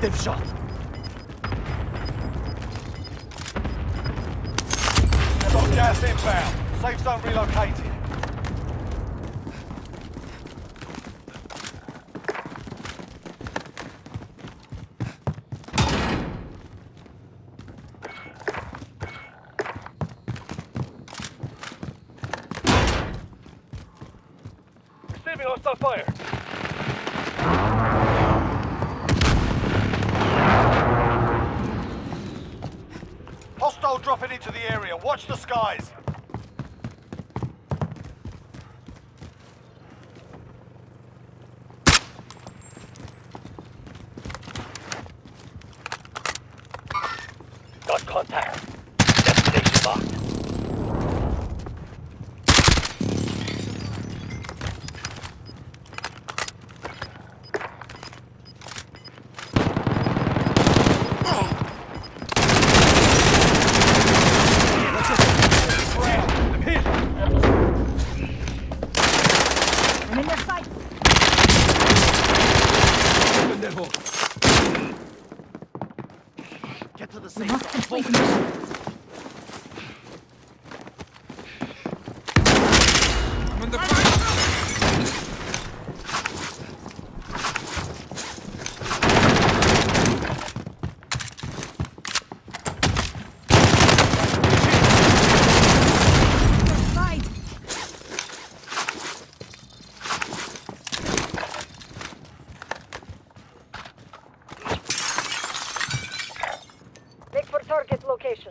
Positive shot. They've got gas inbound. Safe zone relocated. Receiving hostile fire. Hostile dropping into the area. Watch the skies. Got contact. Destination marked. I'm in your sight. Get to the We safe must zone. complete the mission. I'm in the fight! Your side. Look for target location.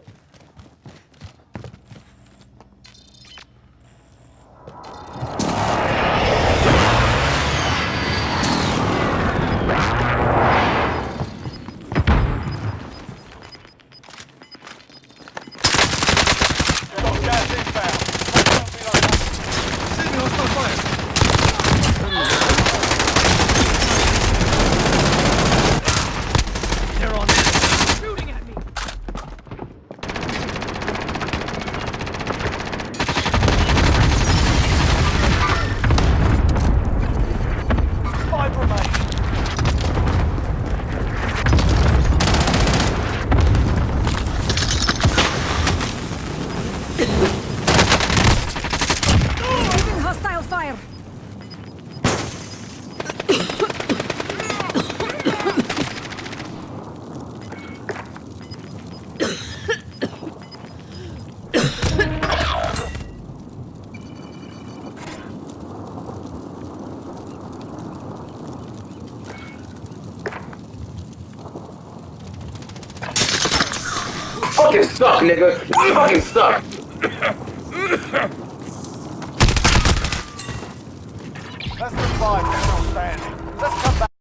They've got gas inbound. Safe zone relocated. Receiving hostile fire! They're on. Shooting at me. Five remain. Receiving hostile fire. Fucking suck, nigga. You fucking suck. Less than 5 still standing. Let's come back.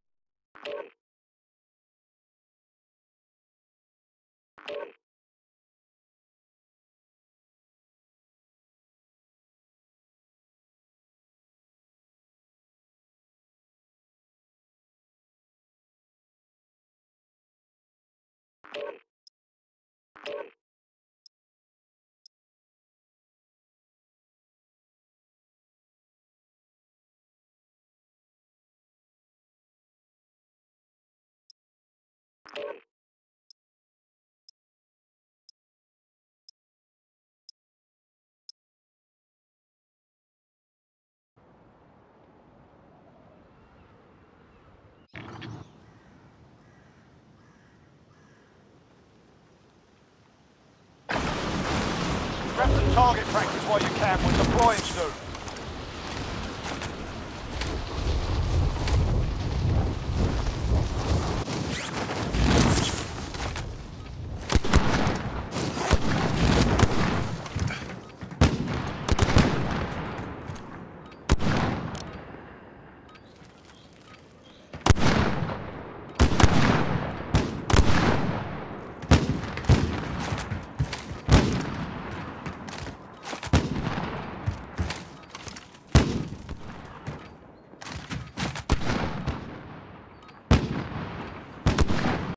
Grab some target practice while you can. We're deploying soon.